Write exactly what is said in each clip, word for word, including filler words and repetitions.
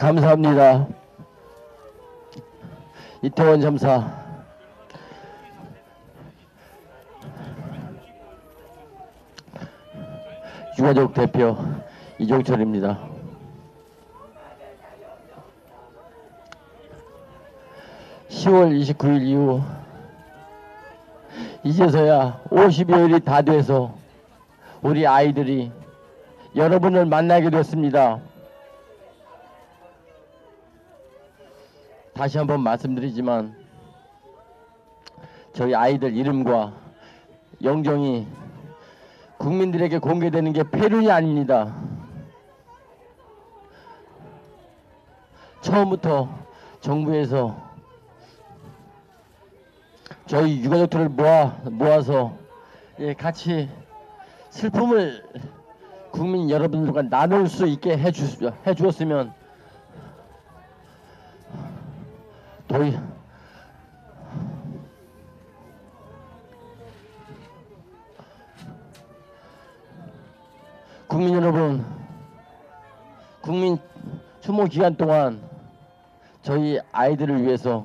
감사합니다. 이태원 참사 유가족 대표 이종철입니다. 시월 이십구일 이후 이제서야 오십여일이 다 돼서 우리 아이들이 여러분을 만나게 됐습니다. 다시 한번 말씀드리지만 저희 아이들 이름과 영정이 국민들에게 공개되는 게 폐륜이 아닙니다. 처음부터 정부에서 저희 유가족들을 모아, 모아서 예, 같이 슬픔을 국민 여러분들과 나눌 수 있게 해주, 해주었으면 도이 국민 여러분, 국민 추모 기간 동안 저희 아이들을 위해서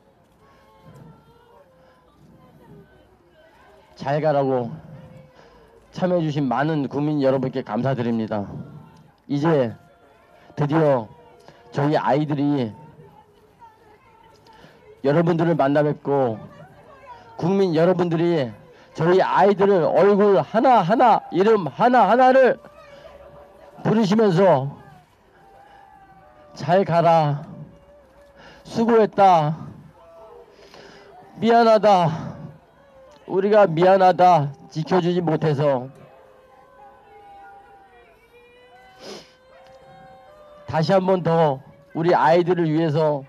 잘 가라고 참여해주신 많은 국민 여러분께 감사드립니다. 이제 드디어 저희 아이들이 여러분들을 만나 뵙고 국민 여러분들이 저희 아이들을 얼굴 하나하나 이름 하나하나를 부르시면서 잘 가라, 수고했다, 미안하다, 우리가 미안하다, 지켜주지 못해서 다시 한 번 더 우리 아이들을 위해서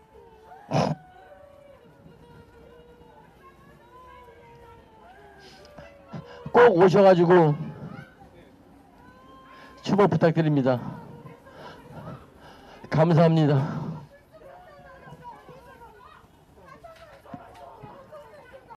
꼭 오셔가지고 추모 부탁드립니다. 감사합니다.